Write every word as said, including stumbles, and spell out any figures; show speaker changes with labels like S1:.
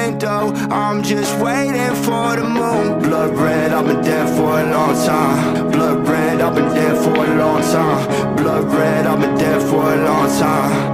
S1: window, I'm just waiting for the moon. Blood red, I've been dead for a long time. Blood red, I've been dead for a long time. Blood red, I've been dead for a long time.